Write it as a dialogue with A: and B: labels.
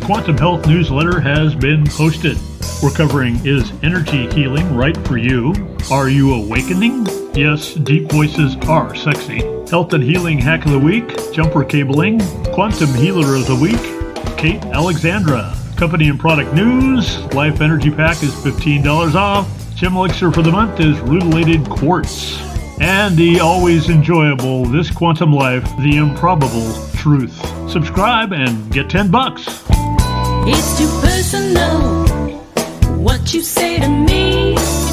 A: Quantum Health newsletter has been posted. We're covering, is energy healing right for you? Are you awakening? Yes, deep voices are sexy. Health and healing hack of the week, jumper cabling, quantum healer of the week, Kate Alexandra. Company and product news, Life Energy Pack is $15 off. Gem Elixir for the month is Rutilated Quartz. And the always enjoyable This Quantum Life, The Improbable Truth. Subscribe and get $10.
B: It's too personal, what you say to me.